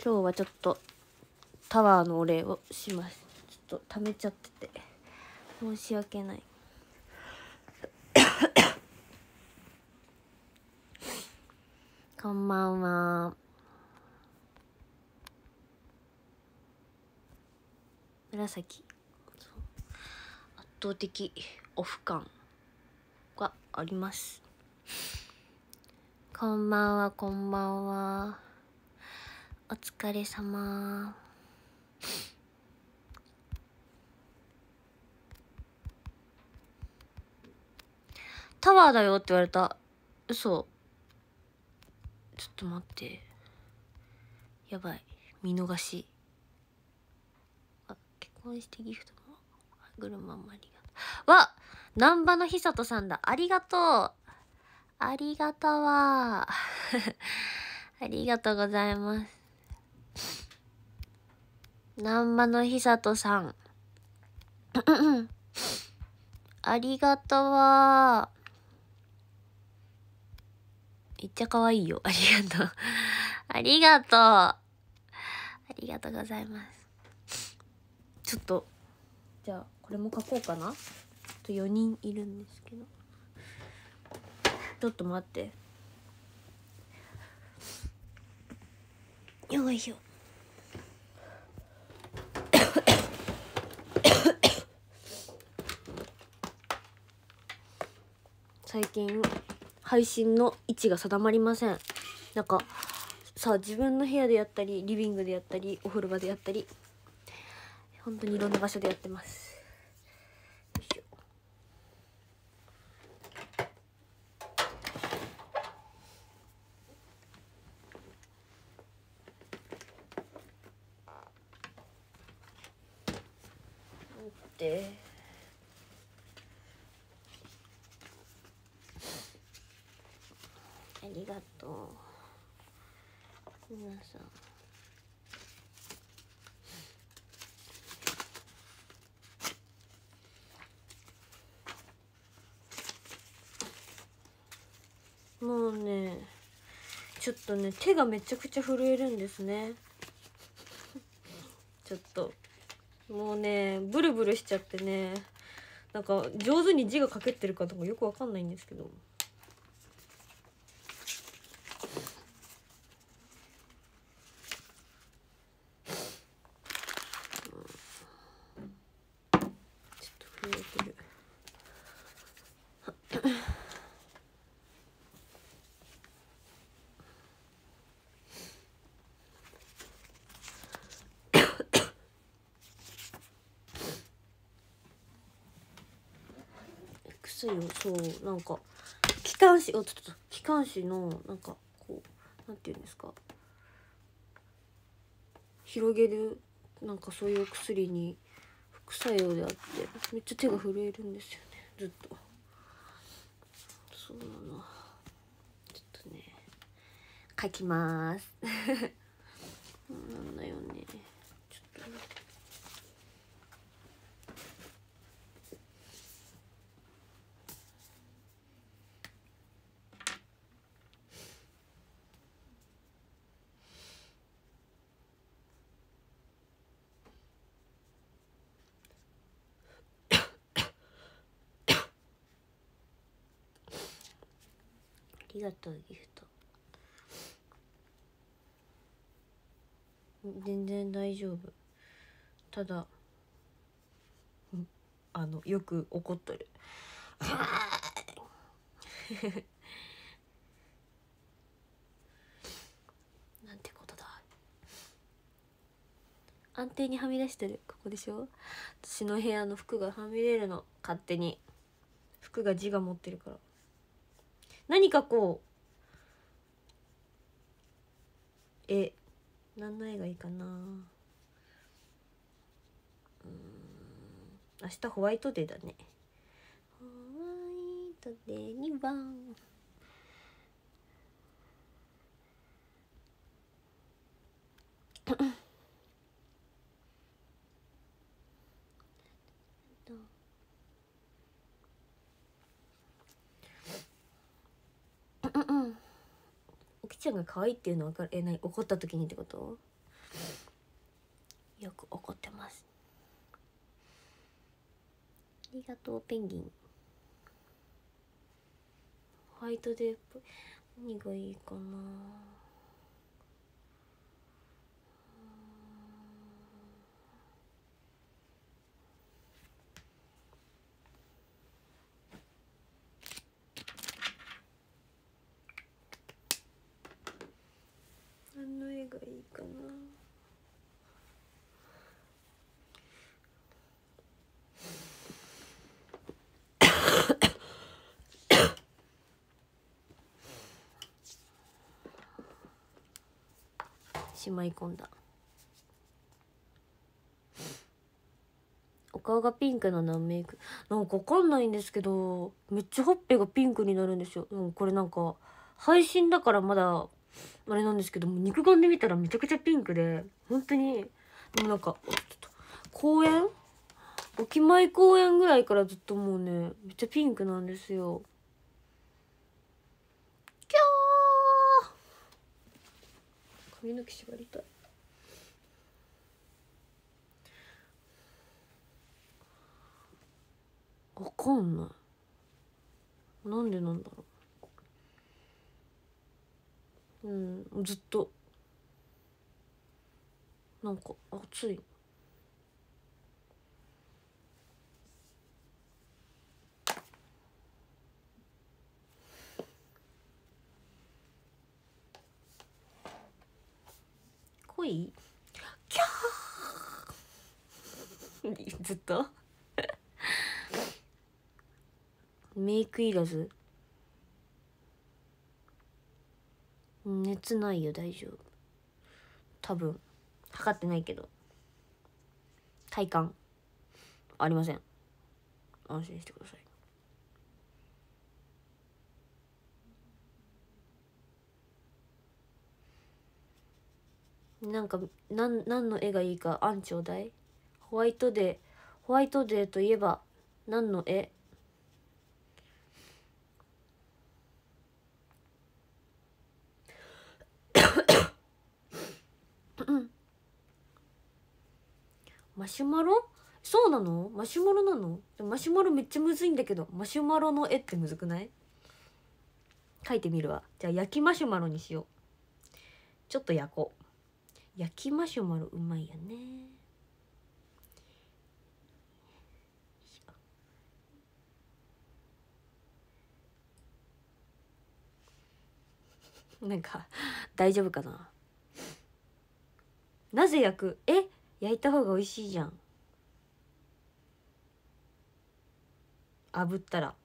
今日はちょっとタワーのお礼をします。ちょっと溜めちゃってて申し訳ない。こんばんは。紫、圧倒的オフ感があります。こんばんは、こんばんは。お疲れ様。タワーだよって言われた。嘘。ちょっと待って。やばい。見逃し。あ、結婚してギフトもぐるまんまありがとう。わ、南波のひさとさんだ。ありがとう。ありがとうわ。ありがとうございます。南波のひさとさん。ありがとうわ。めっちゃ可愛いよ。ありがとう。ありがとう。ありがとうございます。ちょっと、じゃあ、これも書こうかな。4人いるんですけど。ちょっと待って。よいしょ。最近配信の位置が定まりません。なんかさあ、自分の部屋でやったり、リビングでやったり、お風呂場でやったり、本当にいろんな場所でやってます。よいしょ。ありがとう皆さん。もうね、ちょっとね、手がめちゃくちゃ震えるんですね。ちょっともうね、ブルブルしちゃってね、なんか上手に字が書けてるかとかよくわかんないんですけど。ちょっと震えてる。薬を、そう、なんか気管支、気管支のなんかこう、なんていうんですか、広げる、なんかそういう薬に副作用であって、めっちゃ手が震えるんですよね、ずっと。そうなの。ちょっとね、書きます。なんだよね。ちょっとね。ありがとうギフト。全然大丈夫。ただよく怒っとる。なんてことだ。安定にはみ出してる。ここでしょ。私の部屋の服がはみ出るの、勝手に。服が自我持ってるから。何かこう、何の絵がいいかな。明日ホワイトデーだね。ホワイトデー2番。おきちゃんが可愛いっていうのは分かる。何、怒った時にってこと？ よく怒ってます。ありがとうペンギン。ホワイトデーっぽい。何がいいかな。何の絵がいいかな。しまい込んだ。お顔がピンクの何メイクなんかわかんないんですけど、めっちゃほっぺがピンクになるんですよ。これなんか配信だからまだあれなんですけども、肉眼で見たらめちゃくちゃピンクで、本当にでもなんかちょっと公園沖前公園ぐらいからずっともうねめっちゃピンクなんですよ。キャー髪の毛縛りたい。わかんない。なんでなんだろう。ずっとなんか暑い。濃いキャーずっとメイクいらず。熱ないよ、大丈夫。多分測ってないけど体感ありません。安心してください。なんか何の絵がいいか案ちょうだい。ホワイトデーといえば何の絵。マシュマロ。そうなの？マシュマロなの？でもマシュマロめっちゃむずいんだけど、マシュマロの絵ってむずくない？描いてみるわ。じゃあ焼きマシュマロにしよう。ちょっと焼こう。焼きマシュマロうまいよね。なんか大丈夫かな。なぜ焼く？焼いた方が美味しいじゃん。炙ったら。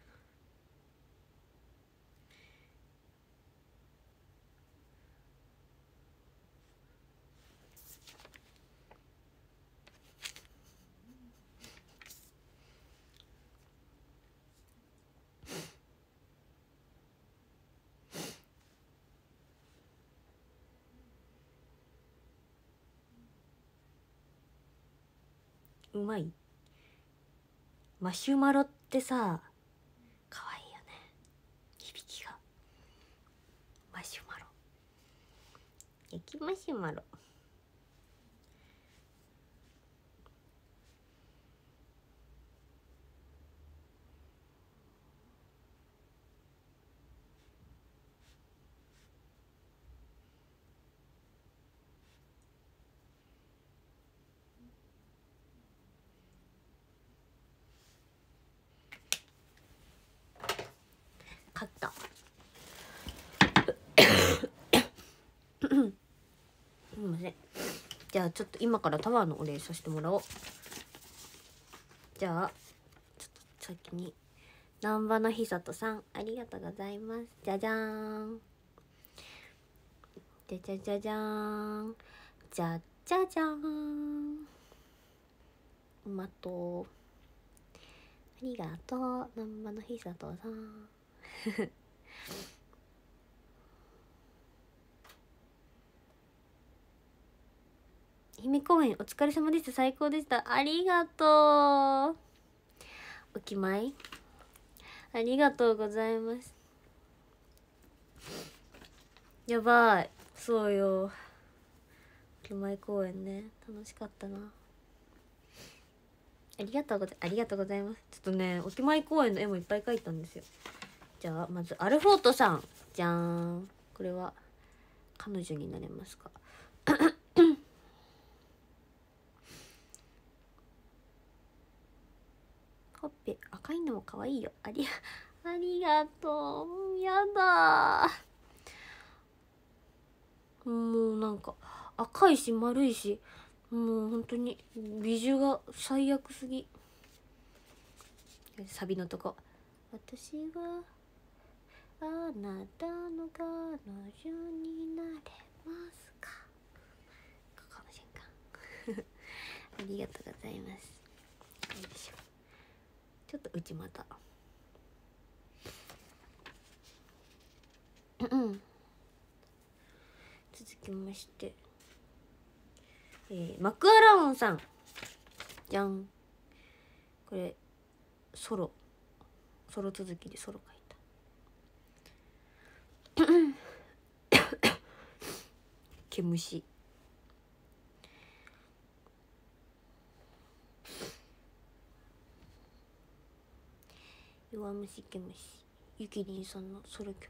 うまい。マシュマロってさ可愛いよね、響きが。マシュマロ、焼きマシュマロ。買ったすみません。じゃあちょっと今からタワーのお礼させてもらおう。じゃあちょっと先に南波のひさとさんありがとうございます。じゃじゃーん、じゃじゃじゃじゃーん、じゃじゃじゃーん。まとありがとう南波のひさとさん姫公園お疲れ様でした。最高でした。ありがとう。おきまいありがとうございます。やばい、そうよ、 駅前公園ね、楽しかったな。ありがとうございます。ちょっとね、駅前公園の絵もいっぱい描いたんですよ。じゃあまずアルフォートさん、じゃーん。これは彼女になれますか？ほっぺ赤いのも可愛いよ。ありがとう。やだー。もうなんか赤いし丸いし、もう本当に美女が最悪すぎ。サビのとこ、私はあなたの彼女になれますか。ここの瞬間ありがとうございます。よいしょ。ちょっと内股続きまして、マクアラオンさん、じゃん。これソロ続きでソロ書いた毛虫。弱虫毛虫、ゆきりんさんのソロ曲。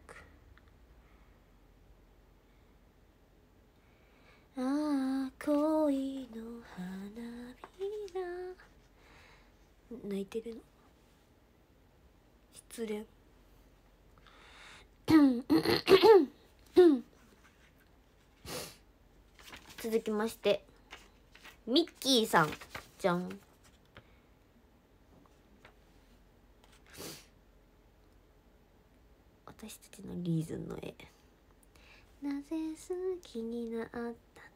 ああ恋の花びら、泣いてるの失恋続きましてミッキーさん、じゃん。私たちのリーズンの絵。なぜ好きになったの？あ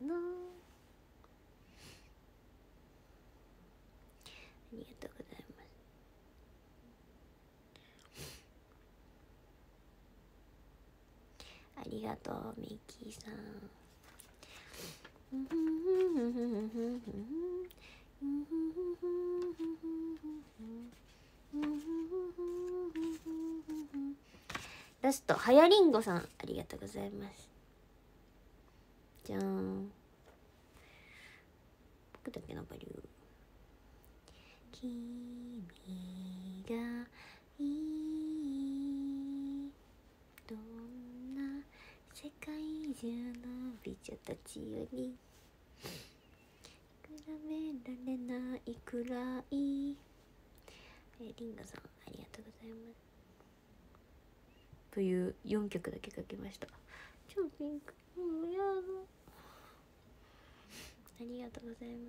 りがとうございます。ありがとうミッキーさん。ラストはやりんごさん、ありがとうございます。じゃーん。僕だけのバリュー。君がいい、どんな世界中の美女たちより比べられないくらい。リンガさん、ありがとうございます。という4曲だけ書きました。超ピンク、もうやだ。ありがとうございます。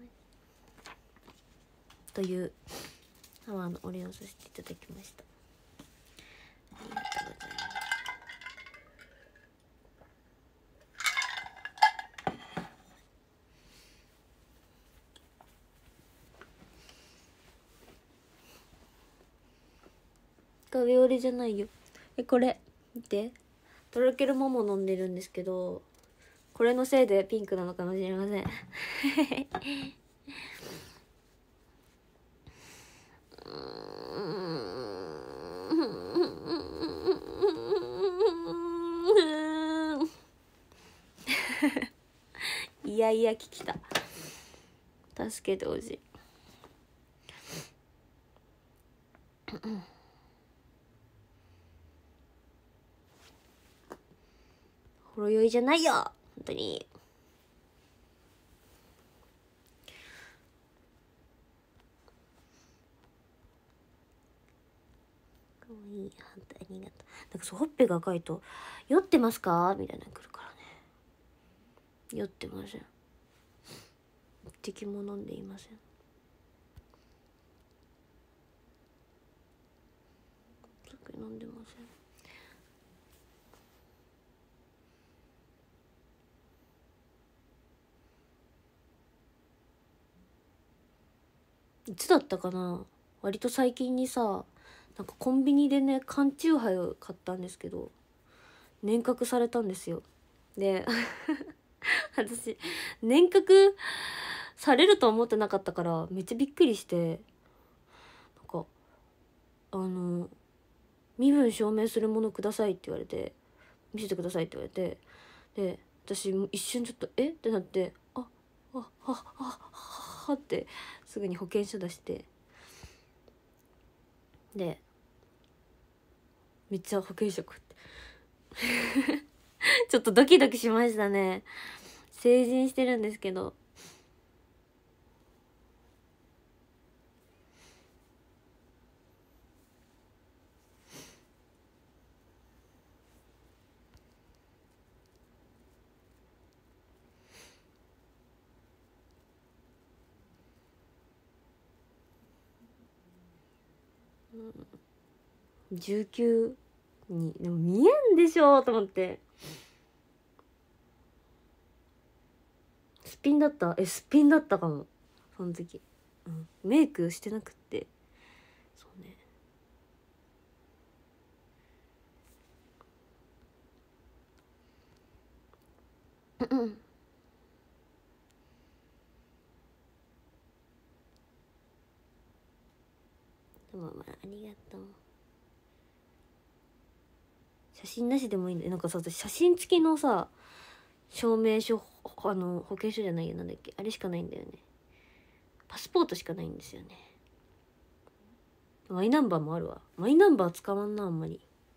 というタワーのお礼をさせていただきました。ありがとうございます。壁折りじゃないよ。これ見て、とろけるもも飲んでるんですけど、これのせいでピンクなのかもしれませんいやいや聞きた。助けてほしいほろ酔いじゃないよ、本当に。かわいい、本当ありがとう。なんかそう、ほっぺが赤いと「酔ってますか？」みたいなの来るからね。酔ってません。一滴も飲んでいません。酒飲んでません。いつだったかな、割と最近にさ、なんかコンビニでね缶チューハイを買ったんですけど、年額されたんですよ。で私年額されると思ってなかったからめっちゃびっくりして、なんか身分証明するものくださいって言われて、見せてくださいって言われて、で私一瞬ちょっとってなって、あ、 はってすぐに保険証出して、でめっちゃ保険証こうやってちょっとドキドキしましたね。成人してるんですけど。19にでも見えんでしょと思って。すっぴんだった。すっぴんだったかもその時、メイクしてなくって。そうね。でもまあありがとう。写真なしでもいいんだよ。なんかさ、私写真付きのさ証明書、保険証じゃないよ、なんだっけ、あれしかないんだよね。パスポートしかないんですよね。マイナンバーもあるわ。マイナンバー使わんなあんまり。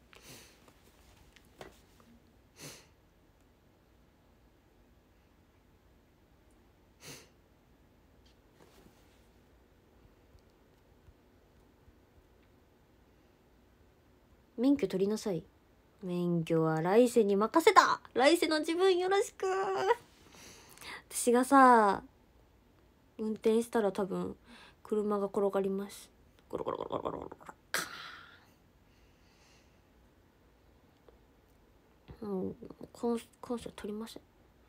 免許取りなさい。免許は来世に任せた。来世の自分よろしく。私がさ運転したら多分車が転がります。ゴロゴロゴロゴロゴロゴロ。今世取りません。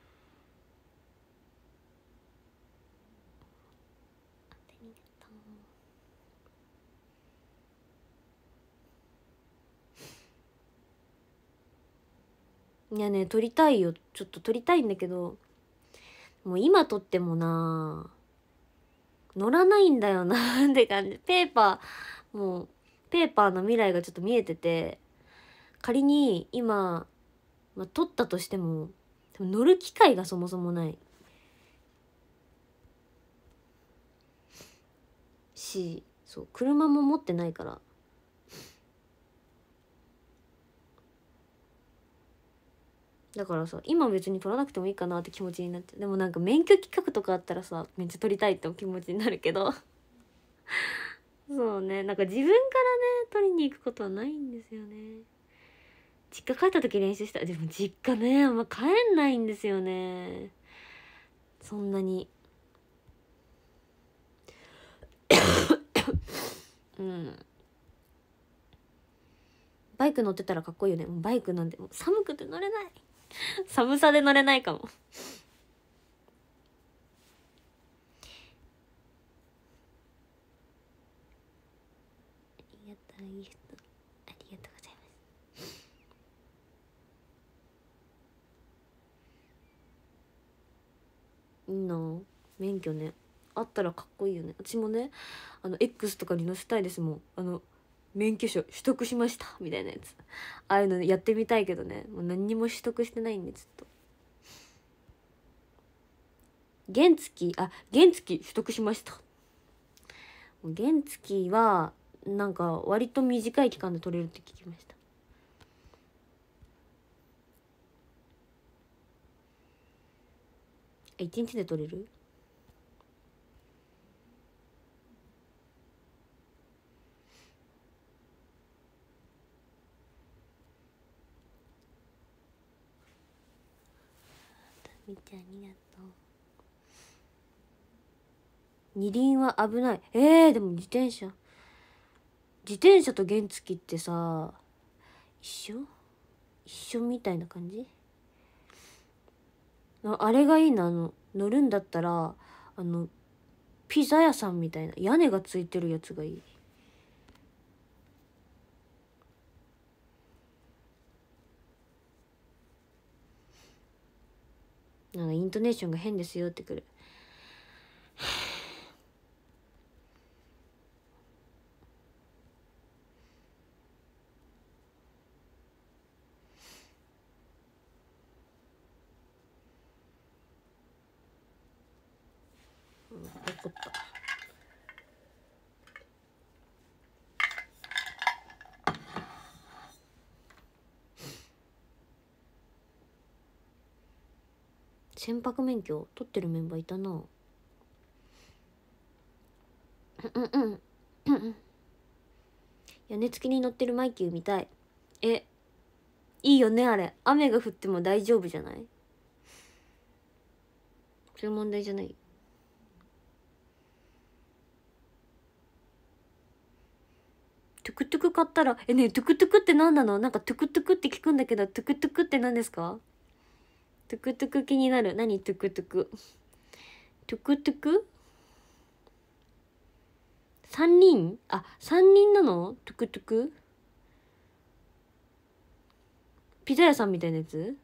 いやね、撮りたいよ。ちょっと撮りたいんだけど、もう今撮ってもな乗らないんだよなって感じ。もうペーパーの未来がちょっと見えてて、仮に今、撮ったとしても乗る機会がそもそもないし、そう車も持ってないから。だからさ、今別に取らなくてもいいかなって気持ちになっちゃう。でもなんか免許企画とかあったらさ、めっちゃ取りたいって気持ちになるけどそうね、なんか自分からね取りに行くことはないんですよね。実家帰った時練習した。でも実家ねあんま帰んないんですよね、そんなにバイク乗ってたらかっこいいよね。もうバイクなんてもう寒くて乗れない寒さで乗れないかも。ありがとうギフト、ありがとうございます。いいな免許ね、あったらかっこいいよね。私もねX とかに載せたいですもん。免許証取得しましたみたいなやつ、ああいうのやってみたいけどね、もう何にも取得してないんでちょっと。原付取得しました。原付はなんか割と短い期間で取れるって聞きました。1日で取れる？みちゃんありがとう。二輪は危ない。でも自転車と原付ってさ一緒みたいな感じ。あれがいいな。乗るんだったらピザ屋さんみたいな屋根がついてるやつがいい。なんかイントネーションが変ですよってくる。 こった。船舶免許取ってるメンバーいたな。屋根付きに乗ってるマイキー見たい。いいよねあれ。雨が降っても大丈夫じゃない？そういう問題じゃない。トゥクトゥク買ったらねえ、トゥクトゥクって何なの？なんかトゥクトゥクって聞くんだけど、トゥクトゥクって何ですか？トゥクトゥク気になる。何トゥクトゥク？トゥクトゥク？3人？あ、3人なの？トゥクトゥク？ピザ屋さんみたいなやつ？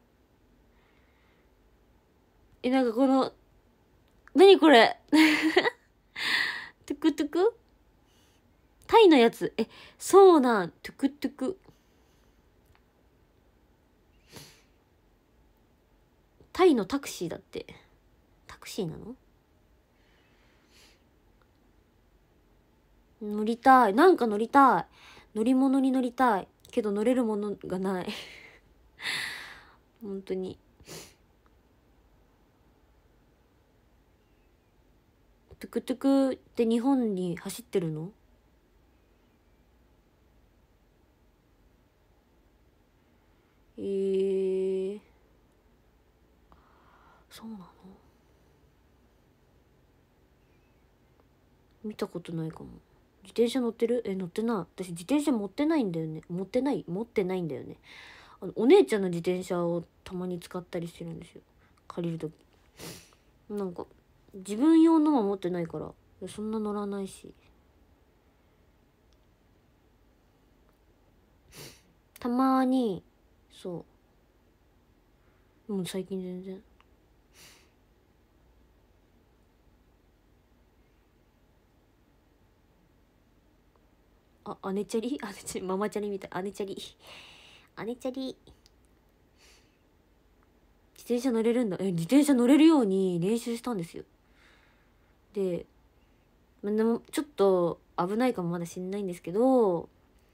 なんかこの何これトゥクトゥク？タイのやつ。そうなん。トゥクトゥク。タイのタクシーだって。タクシーなの？乗りたい。なんか乗りたい。乗り物に乗りたい。けど乗れるものがない。本当に。トゥクトゥクって日本に走ってるの？そうなの？見たことないかも。自転車乗ってる？乗ってない。私自転車持ってないんだよね。持ってないんだよね。お姉ちゃんの自転車をたまに使ったりしてるんですよ。借りるとき。なんか自分用のは持ってないからそんな乗らないし。たまにそうもう最近全然。姉チャリママチャリみたい。姉チャリ自転車乗れるんだ。自転車乗れるように練習したんですよ。でもちょっと危ないかもまだしんないんですけど、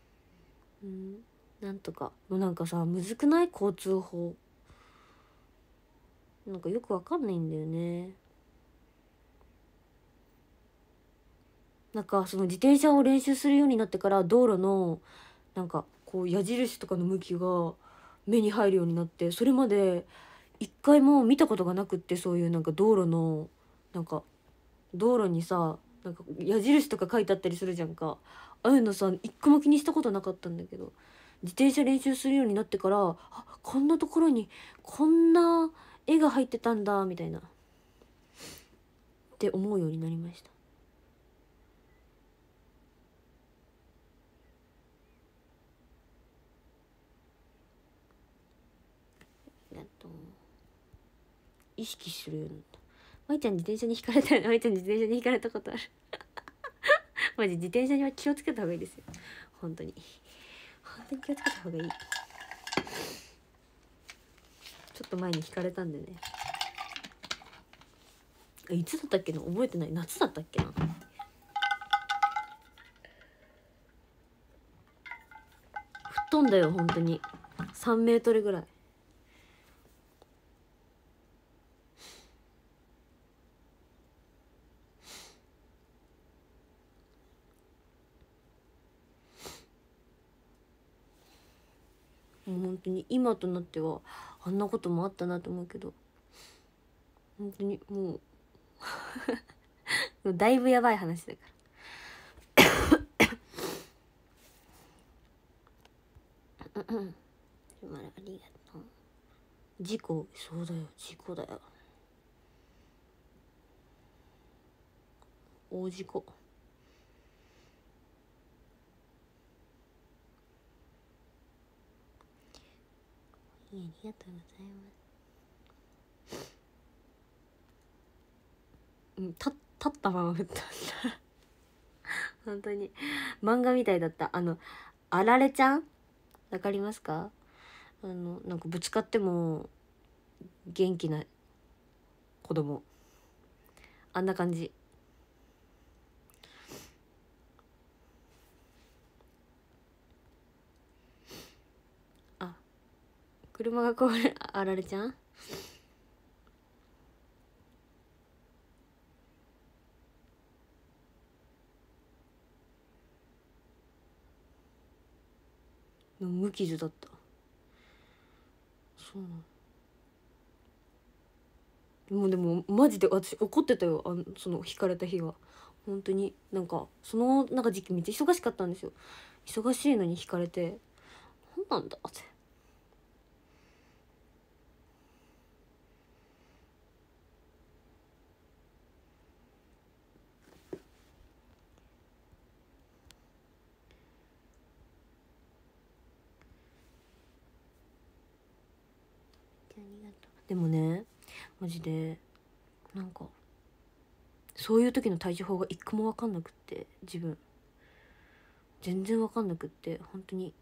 なんとか。もうなんかさ、むずくない？交通法なんかよくわかんないんだよね。なんかその自転車を練習するようになってから道路のなんかこう矢印とかの向きが目に入るようになって、それまで一回も見たことがなくって、そういうなんか道路のなんか道路にさなんか矢印とか書いてあったりするじゃんか。ああいうのさ一個も気にしたことなかったんだけど、自転車練習するようになってから、こんなところにこんな絵が入ってたんだみたいなって思うようになりました。意識するようになった。まいちゃん自転車にひかれたよね。まいちゃん自転車にひかれたことある。マジ自転車には気をつけた方がいいですよ。本当に気をつけた方がいい。ちょっと前にひかれたんでね。いつだったっけな、覚えてない。夏だったっけな。吹っ飛んだよ本当に。3メートルぐらい。もう本当に今となってはあんなこともあったなと思うけど、本当にもうだいぶやばい話だから。ありがとう。事故、そうだよ、事故だよ。大事故。ありがとうございます。立ったまま振ったんだ。本当に漫画みたいだった。あられちゃんわかりますか？なんかぶつかっても元気な子供、あんな感じ。 車が壊れあられちゃん無傷だった。そうなの。でもマジで私怒ってたよ、その引かれた日は。本当になんかそのなんか時期めっちゃ忙しかったんですよ。忙しいのに引かれてなんなんだって。でもねマジでなんかそういう時の対処法が一個も分かんなくって、自分全然分かんなくって、本当に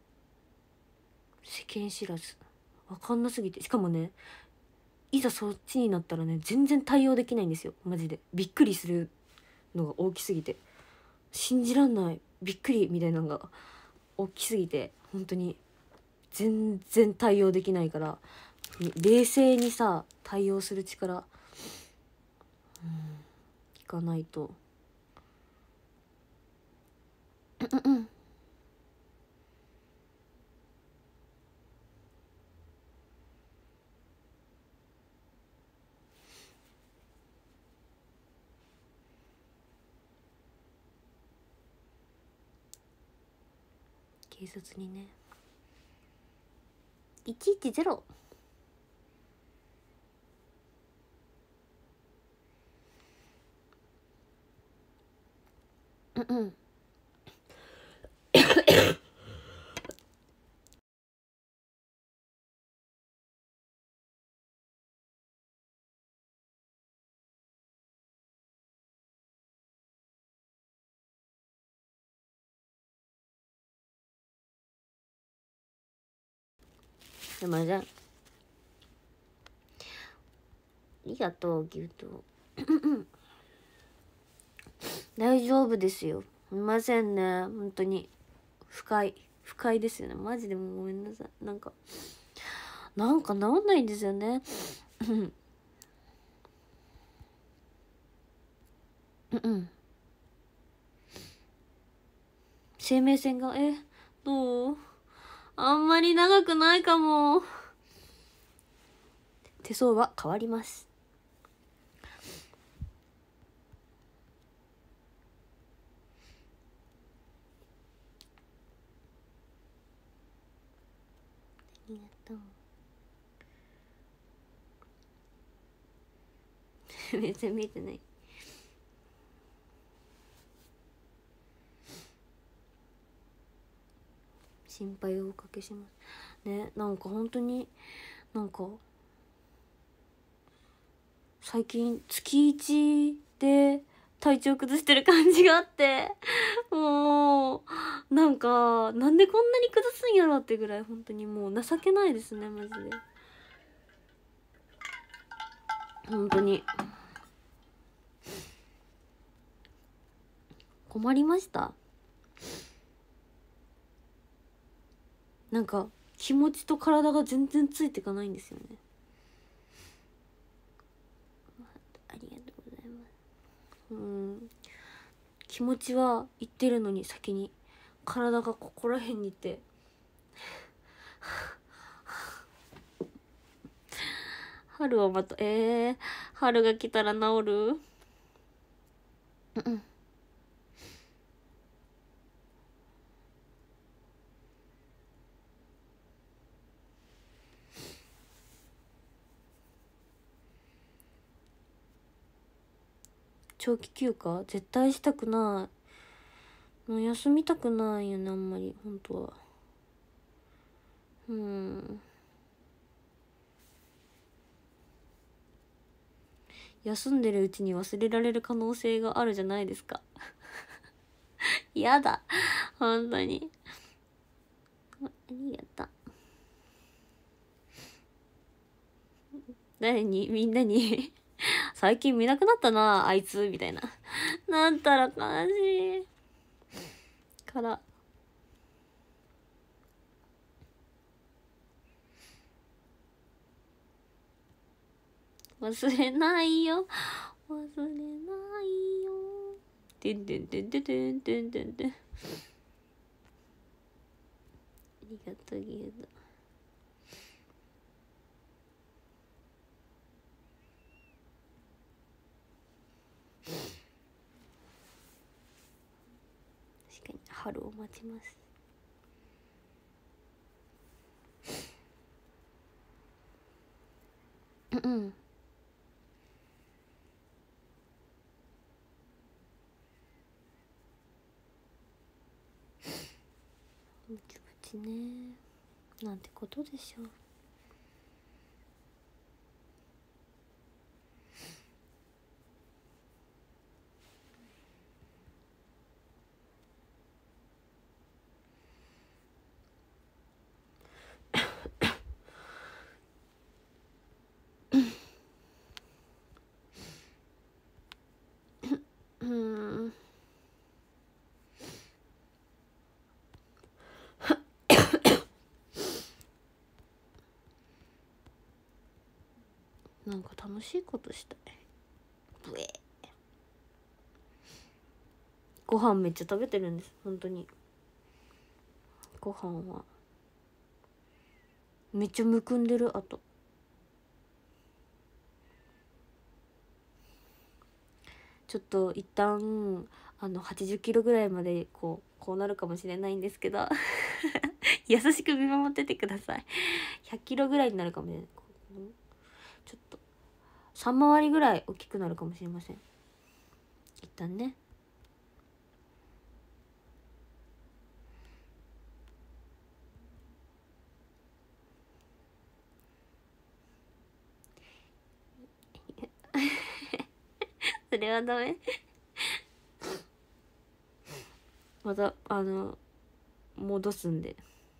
世間知らず分かんなすぎて、しかもねいざそっちになったらね全然対応できないんですよ。マジでびっくりするのが大きすぎて、信じらんないびっくりみたいなのが大きすぎて、本当に全然対応できないから、冷静にさ対応する力いかないと。警察にね110でもじゃん、ありがとうギフト大丈夫ですよ。すみませんね本当に不快ですよねマジで。もうごめんなさい。なんか治んないんですよね生命線がどう？あんまり長くないかも。手相は変わります。ありがとう全然見えてない。心配をおかけしますね。なんか本当になんか最近月1で体調崩してる感じがあってもうなんかなんでこんなに崩すんやろってぐらい本当にもう情けないですねマジで。本当に困りました。なんか気持ちと体が全然ついていかないんですよね。ありがとうございます。気持ちは言ってるのに先に体がここら辺にいて春はまた春が来たら治る長期休暇絶対したくない。もう休みたくないよねあんまり本当は。休んでるうちに忘れられる可能性があるじゃないですかやだ本当に。ありがとう。誰に？みんなに最近見なくなったなあいつみたいななったら悲しいから。 忘れないよ忘れないよてんてんてんてんてんてんてんてん。ありがとうギルド。確かに春を待ちます。うん。ぼちぼちね。なんてことでしょう。なんか楽しいことしたい。ブエご飯めっちゃ食べてるんです。本当にご飯はめっちゃむくんでる。あとちょっと一旦80キロぐらいまでこうなるかもしれないんですけど優しく見守っててください。100キロぐらいになるかもしれない。ちょっと3回りぐらい大きくなるかもしれません。一旦ね。それはダメまた戻すんで。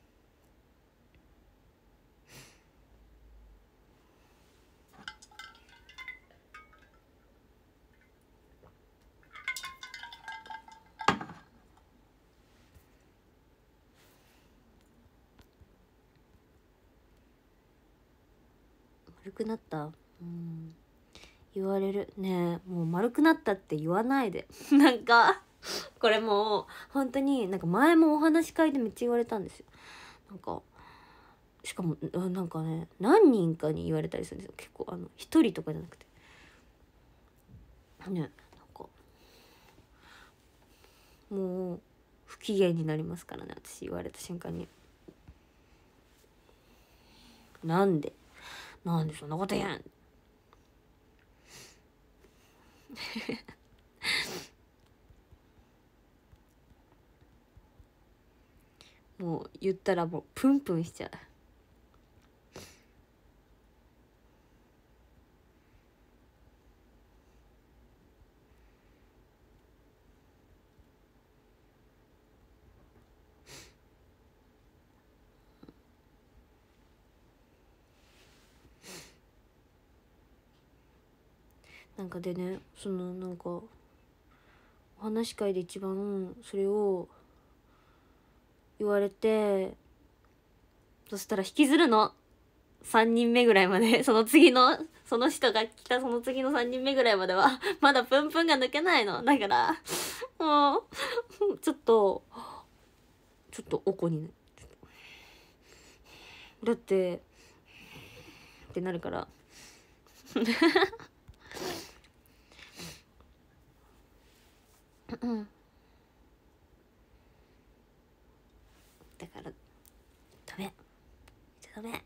丸くなった。言われるねえ。もう丸くなったって言わないでなんかこれもう本当になんか前もお話し会でめっちゃ言われたんですよ。なんかしかもなんかね何人かに言われたりするんですよ。結構一人とかじゃなくてね。なんかもう不機嫌になりますからね、私言われた瞬間に。なんでそんなこと言うんもう言ったらもうプンプンしちゃう。なんかでね、なんかお話し会で一番それを言われて、そしたら引きずるの3人目ぐらいまでその次のその人が来たその次の3人目ぐらいまではまだプンプンが抜けないの。だからもうちょっとおこにね、だってってなるからだからダメダメ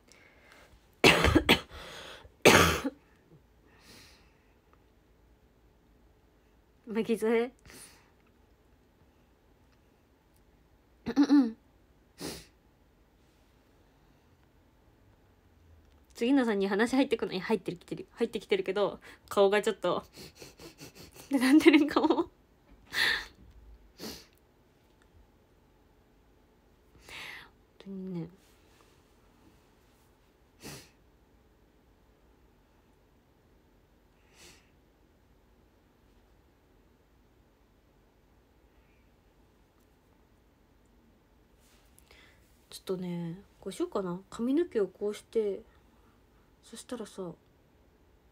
巻き添え次のさんに話入ってくのに入ってきてるけど顔がちょっとってなってるかも本当にね。ちょっとねこうしようかな。髪の毛をこうして、そしたらさ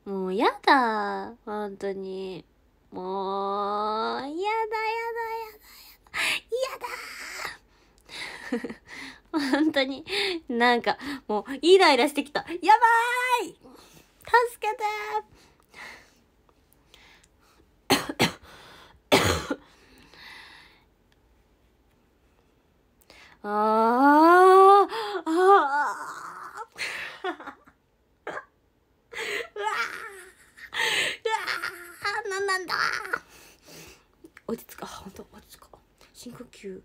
もうやだ本当にもうやだやだやだやだ本当になんかもうイライラしてきた。やばーい助けてあーあーうわーなんだ落ち着か本当落ち着か深呼吸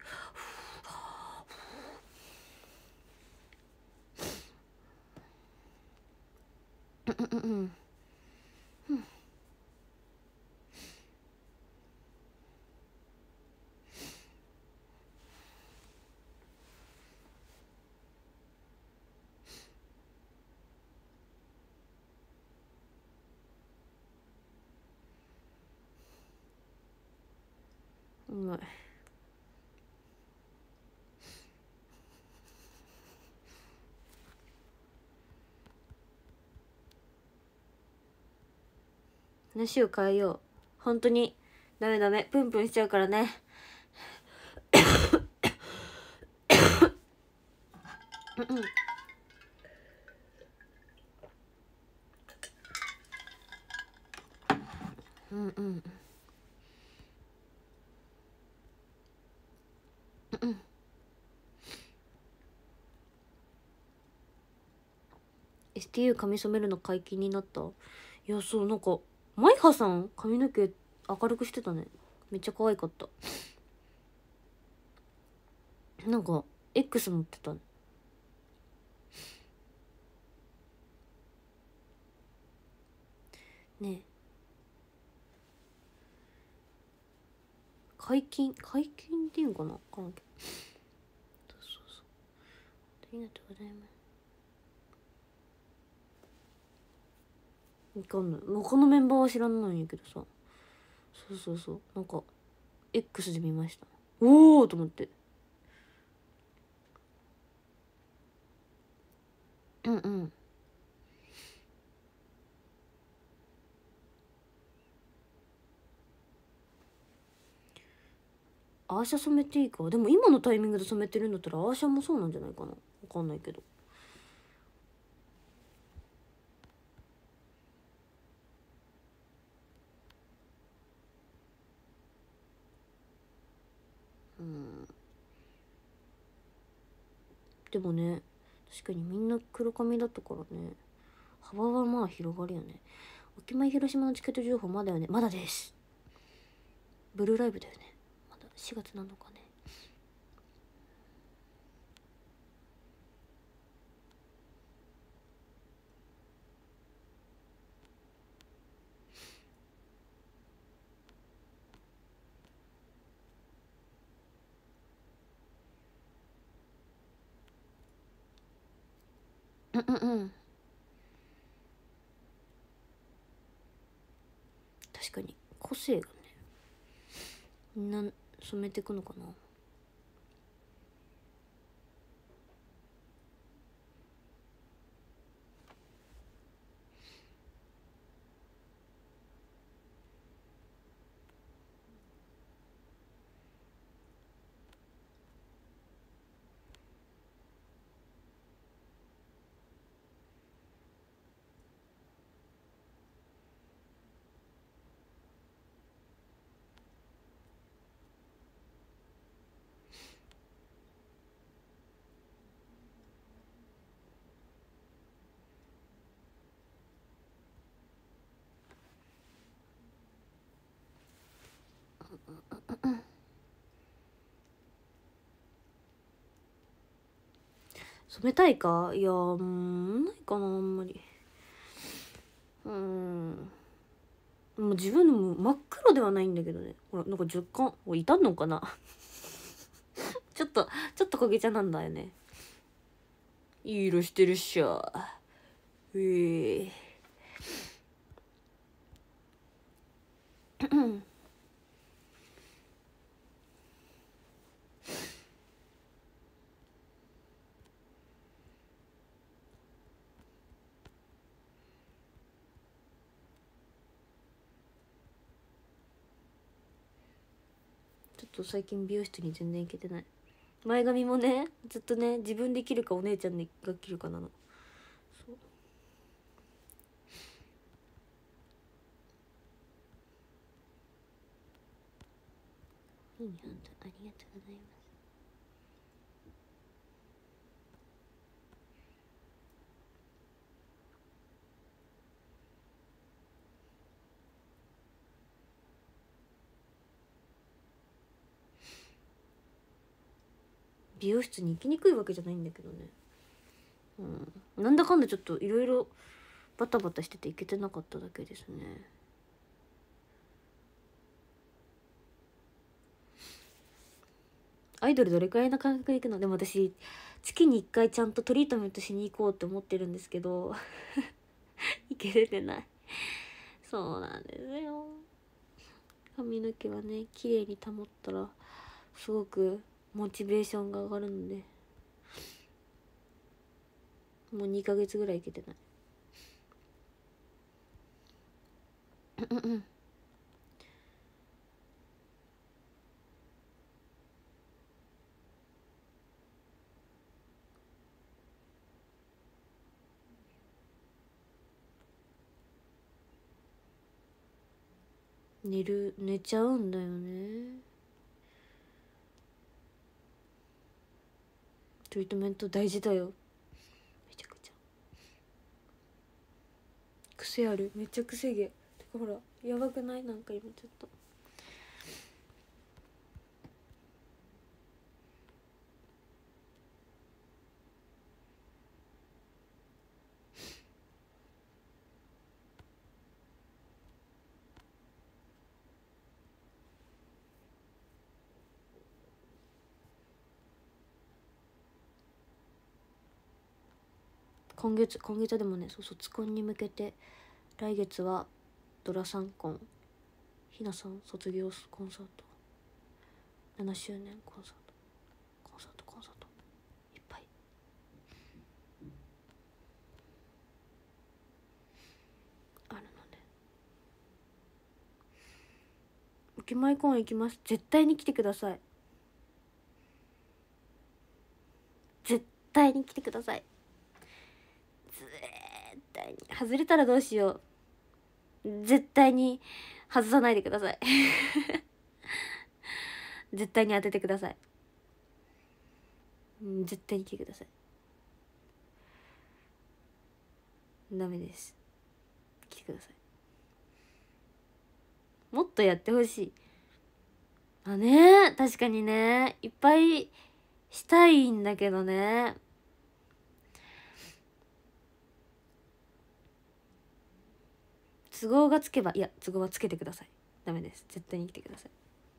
うんうまい話を変えよう本当にダメプンプンしちゃうからねうんSTU 髪染めるの解禁になった。いやそうなんかマイハさん髪の毛明るくしてたね。めっちゃ可愛かった。なんか X 持ってたね。解禁っていうのかな、分からんけど。そうありがとうございます。わかんない、他のメンバーは知らないんやけどさ、そうなんか X で見ました。おおと思って。うんアーシャ染めていいか。でも今のタイミングで染めてるんだったらアーシャもそうなんじゃないかな、わかんないけど。でもね、確かにみんな黒髪だったからね、幅はまあ広がるよね。おきまい広島のチケット情報まだよね。まだです。ブルーライブだよね。まだ4月なのかね。うん確かに個性がね、みんな染めていくのかな。染めたいか。いやないかなあんまり。もう自分のも真っ黒ではないんだけどね。ほらなんか若干傷んのかなちょっと焦げ茶なんだよね。いい色してるっしょ。 ちょっと最近美容室に全然行けてない。前髪もねずっとね自分で切るかお姉ちゃんが切るかなの。そういいね、本当ありがとうございます。美容室に行きにくいわけじゃないんだけどね。なんだかんだちょっといろいろバタバタしてて行けてなかっただけですね。アイドルどれくらいの感覚で行くの？でも私月に1回ちゃんとトリートメントしに行こうって思ってるんですけど行けれてない。そうなんですよ。髪の毛はね綺麗に保ったらすごくモチベーションが上がるので、もう2ヶ月ぐらい行けてない。寝ちゃうんだよね。トリートメント大事だよ。めちゃくちゃ癖ある。めっちゃ癖毛。てかほらやばくない？なんか今ちょっと今月はでもね、そう卒コンに向けて来月はドラ3コン、ひなさん卒業コンサート、7周年コンサートいっぱいあるので、沖前公園行きます。絶対に来てください。絶対に来てください。絶対に。外れたらどうしよう。絶対に外さないでください絶対に当ててください。絶対に来てください。ダメです。来てください。もっとやってほしい。確かにね、いっぱいしたいんだけどね。都合がつけば、いや都合はつけてください。ダメです。絶対に来てください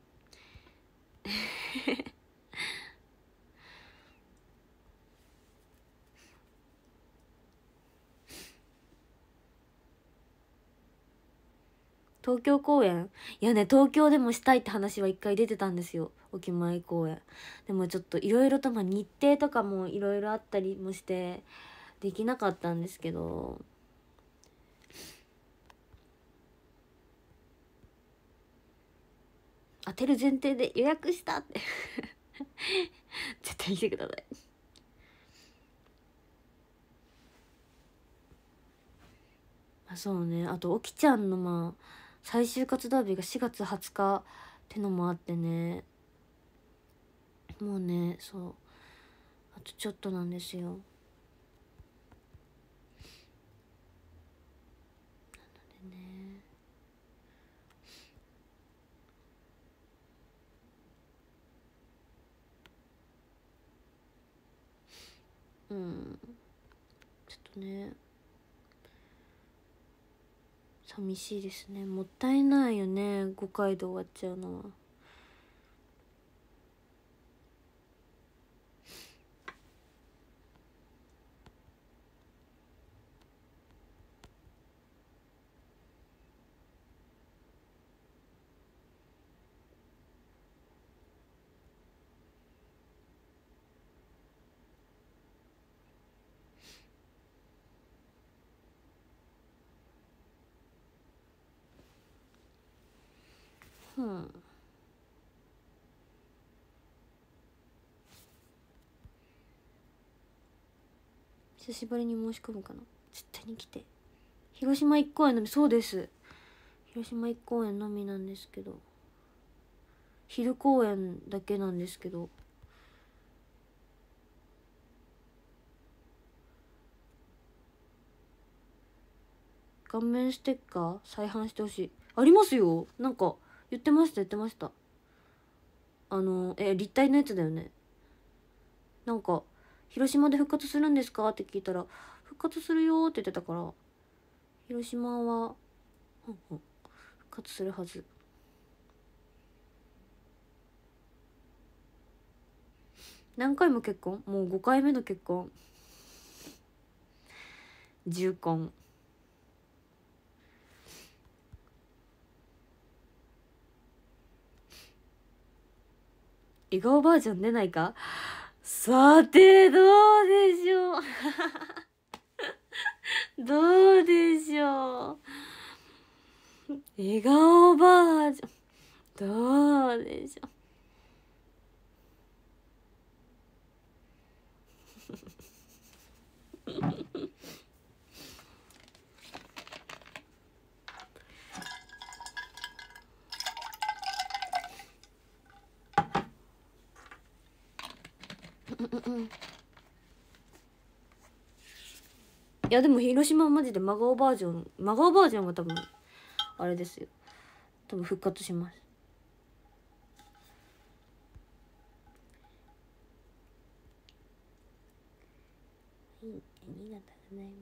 東京公演、いやね、東京でもしたいって話は一回出てたんですよ、沖前公演。でもちょっといろいろと日程とかもいろいろあったりもしてできなかったんですけど、当てる前提で予約したって絶対来てください。そうね、あとおきちゃんの最終活動日が4月20日ってのもあってね、もうね、そうあとちょっとなんですよ。なのでね、ちょっとね寂しいですね。もったいないよね、5回で終わっちゃうのは。 久しぶりに申し込むかな。絶対に来て。広島1公演のみ。そうです、広島1公演のみなんですけど、昼公演だけなんですけど、顔面ステッカー再販してほしい。ありますよ、なんか言ってました。立体のやつだよね。なんか広島で復活するんですかって聞いたら、復活するよって言ってたから、広島は復活するはず。何回も結婚、もう5回目の結婚、重婚。笑顔バージョン出ないか。さてどうでしょうどうでしょう、笑顔バージョンどうでしょう。いやでも広島はマジで真顔バージョンが多分あれですよ、多分復活します。ありがとうございます。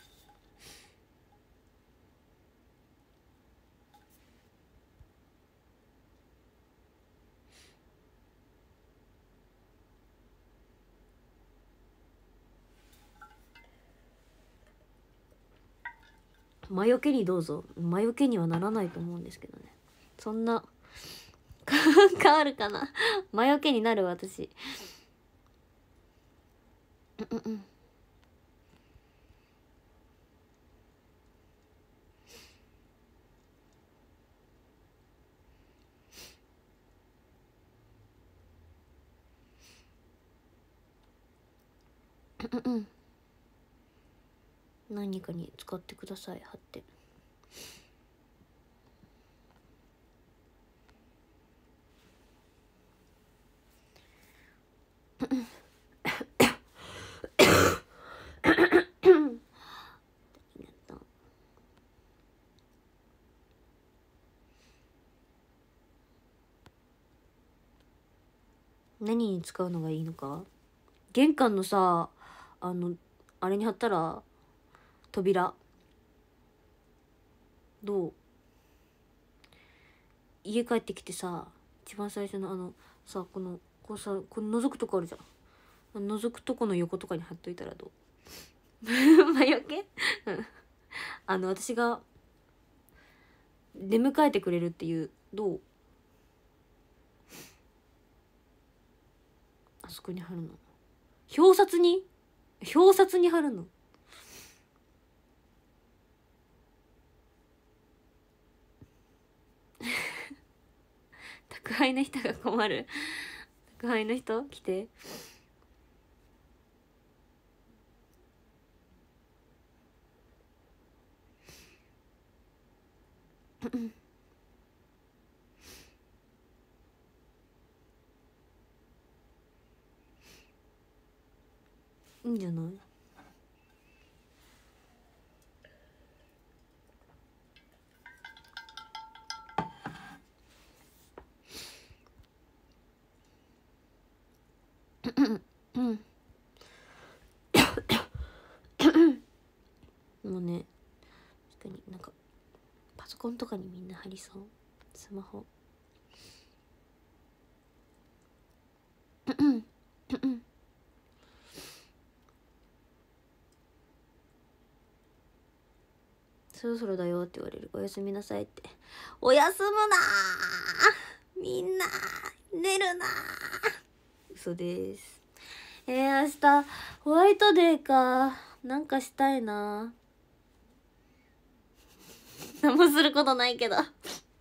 魔除けにどうぞ。魔除けにはならないと思うんですけどね。そんな変わるかな魔除けになる私。何かに使ってください、貼って。何に使うのがいいのか。玄関のさ、あれに貼ったら、扉どう？家帰ってきてさ、一番最初のさ、この覗くとこあるじゃん、覗くとこの横とかに貼っといたらどう？魔除け私が出迎えてくれるっていう、どう？あそこに貼るの。表札に貼るの。宅配の人が困る。宅配の人来て。いいんじゃない？もうね、確かになんかパソコンとかにみんな貼りそう。スマホ。そろそろだよって言われる。おやすみなさいって。おやすむなー、みんな寝るなー。嘘です。明日ホワイトデーか。なんかしたいな。何もすることないけどホ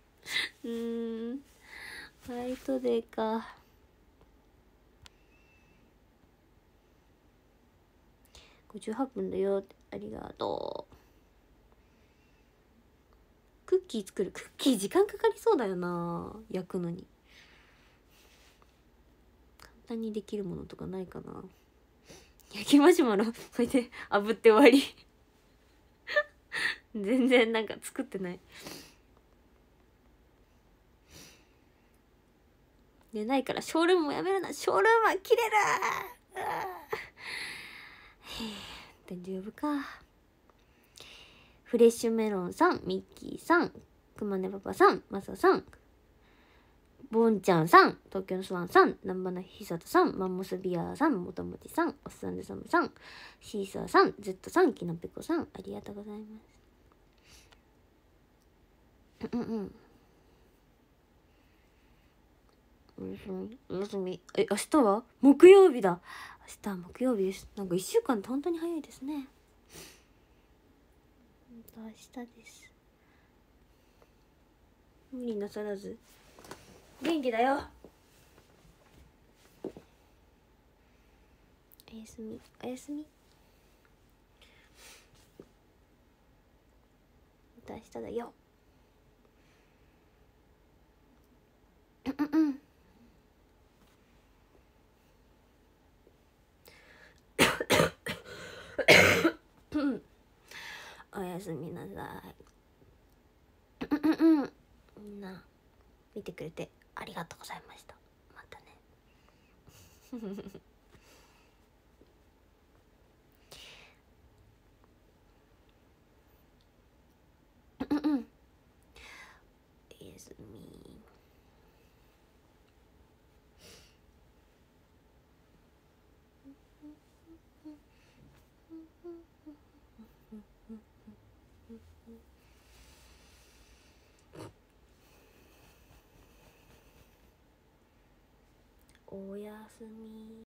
ワイトデーか。 58分だよ。ありがとう。クッキー作る。クッキー時間かかりそうだよな、焼くのに。簡単にできるものとかないかな。焼きマシュマロこうやって炙って終わり全然なんか作ってない。でないからショールームもやめるな。ショールームは切れる大丈夫か。フレッシュメロンさん、ミッキーさん、くまねパパさん、マサさん、ボンちゃんさん、東京のスワンさん、南波のひさとさん、マンモスビアさん、もともちさん、おっさんでさむさん、シーサーさん、ズットさん、きのぺこさん、ありがとうございます。おやすみ。明日は木曜日だ。明日は木曜日です。なんか1週間って本当に早いですね。明日です。無理なさらず元気だよ。おやすみ、おやすみ。また明日だよ。おやすみなさい。みんな見てくれてありがとうございました。またねおやすみ。おやすみ。